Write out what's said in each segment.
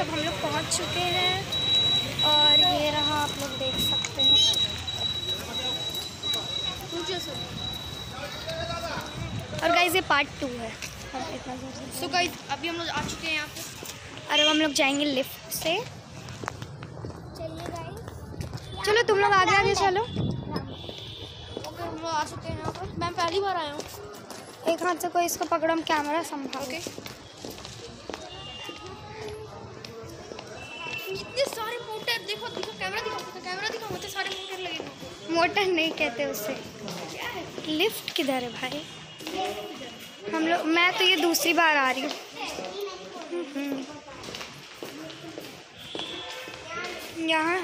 अब हम लोग पहुँच चुके हैं और ये रहा, आप लोग देख सकते हैं। और गाइस ये पार्ट 2 है। सो गाइस अभी हम लोग आ चुके हैं यहाँ पे और अब हम लोग जाएंगे लिफ्ट से। चलिए गाइस, चलो तुम लोग आगे आगे चलो। ओके हम लोग आ चुके हैं यहाँ पर। मैं पहली बार आया हूँ। एक हाथ से कोई इसको पकड़ो, हम कैमरा संभाल के। इतने सारे मोटर, देखो देखो कैमरा दिखाओ मुझे, सारे मोटर लगे। मोटर नहीं कहते उसे। लिफ्ट किधर है भाई? हम लोग, मैं तो ये दूसरी बार आ रही हूँ। यहाँ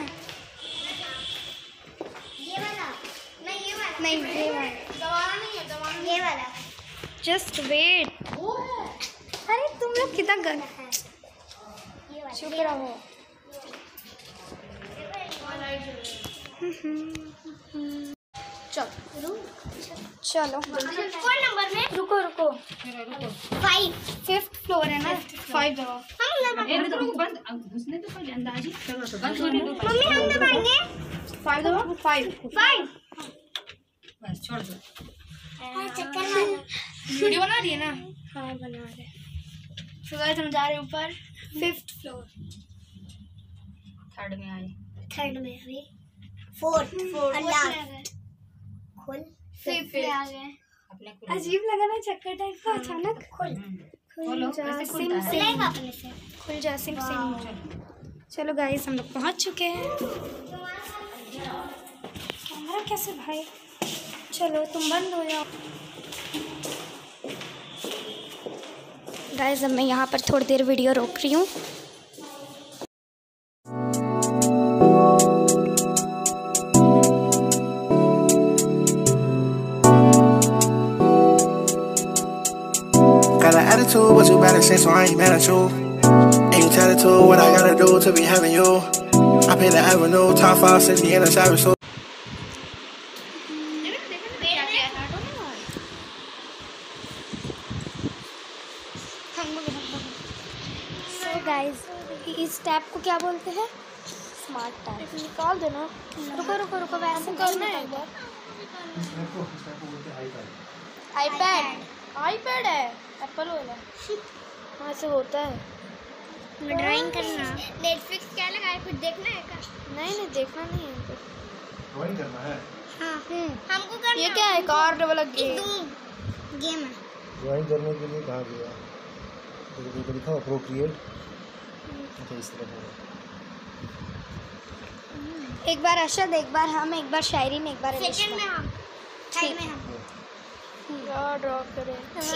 नहीं, ये वाला दबाना नहीं है, दबाना नहीं। ये वाला जस्ट वेट। अरे तुम लोग कितना गन, चुप रहो। चलो कौन नंबर में? रुको 5th फ्लोर है ना? 5 दबाओ। मम्मी हम दबाएंगे। 5 दबाओ। 5 बस छोड़ दो। वीडियो बना रही है ना? हाँ बना रहे। तो गाइस हम जा रहे हैं ऊपर 5th फ्लोर। 3rd में आए। 3rd में अभी 4th खोल। 5th पे आ गए। अपने खुद अजीब लगा ना चक्कर टाइप का अचानक। खोलो, कैसे खुलता है? खुल जा सिम। चलो गाइस हम लोग पहुंच चुके हैं। कैमरा कैसे भाई? चलो तुम बंद हो जाओ। गाइस अब मैं यहाँ पर थोड़ी देर वीडियो रोक रही हूँ। Got an attitude, but you better say so I ain't mad at you. And you tell it to what I gotta do to be having you. I pay the avenue, top 5 city in a savage so. So guys, इस tab को क्या बोलते हैं? Smart tab. निकाल देना। रुको वैसे करना है एक बार। आईपैड है, एप्पल वाला। हाँ ऐसे होता है। ड्राइंग करना। नेटफ्लिक्स क्या लगाए, कुछ देखना है क्या? नहीं देखना नहीं है हमको। ड्राइंग करना है। हाँ हमको करना। ये क्या है? कार्ड वाला गेम है। ड्राइंग करने के लिए कहाँ गया? तो लिखा अप्रोप्रिएट। अच्छा इस तरह का। एक बार अरशद, एक बार हम, एक बार शायरीन, एक बार सेकंड में हम, थर्ड में हम। ड्रॉ करें।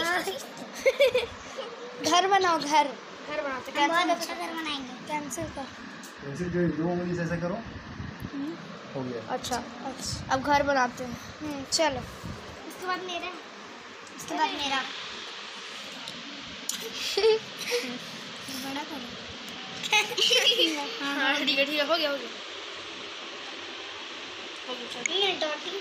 घर बनाओ, घर बनाते। बहुत अच्छा घर बनाएंगे। कैंसिल कर। कैंसिल जो 2 उंगली से ऐसा करो। हो गया। अच्छा अब घर बनाते हैं। चलो उसके बाद मेरा, उसके बाद मेरा बड़ा करो। हाँ ठीक है हो गया डॉटिंग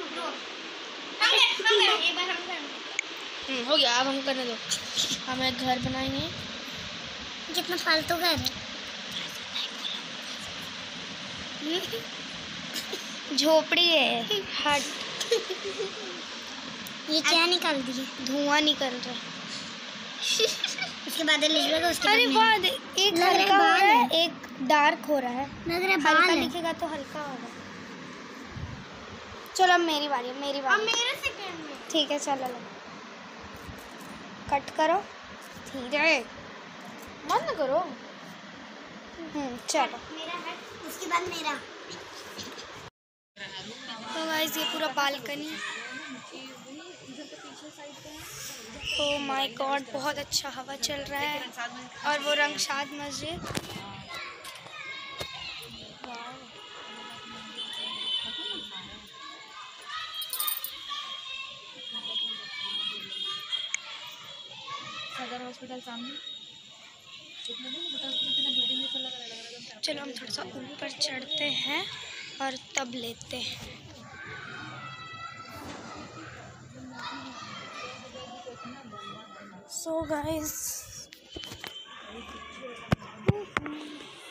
एक बार हम करेंगे। हो गया, अब हम करने दो। हम एक घर बनाएंगे। कितना फालतू घर है। झोपड़ी है, हट। ये क्या निकाल दिए? धुआं निकल रहा है। उसके बाद लिखेगा, उसके अरे बाद वाह, एक हल्का हो रहा है, एक डार्क हो रहा है। लग रहा है हल्का बाल है। लिखेगा तो हल्का होगा। चलो अब मेरी बारी, अब मेरे सेकंड में। ठीक है चलो लो। कट करो धीरे, बंद करो। चलो। मेरा है, उसके बाद मेरा। तो गाइस ये पूरा बालकनी। ओह माय गॉड, बहुत अच्छा हवा चल रहा है। और वो रंगशाद मस्जिद। सदर हॉस्पिटल सामने। चलो हम थोड़ा सा ऊपर चढ़ते हैं और तब लेते हैं। सो गाइस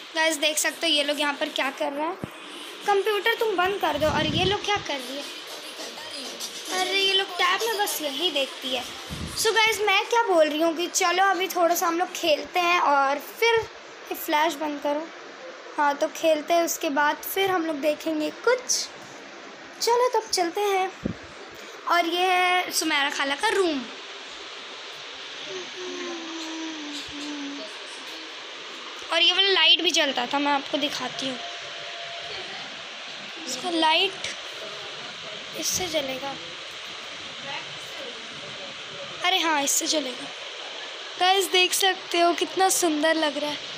गाइस देख सकते हो ये लोग यहाँ पर क्या कर रहे हैं। कंप्यूटर तुम बंद कर दो। और ये लोग क्या कर रही है? अरे ये लोग टैब में बस यही देखती है। सो गाइस मैं क्या बोल रही हूँ कि चलो अभी थोड़ा सा हम लोग खेलते हैं और फिर ये फ्लैश बंद करो। हाँ तो खेलते हैं, उसके बाद फिर हम लोग देखेंगे कुछ। चलो तब चलते हैं। और ये है सुमेरा खाला का रूम। और ये वाला लाइट भी जलता था, मैं आपको दिखाती हूँ। इसका लाइट इससे जलेगा। अरे हाँ इससे जलेगा। गाइस देख सकते हो कितना सुंदर लग रहा है।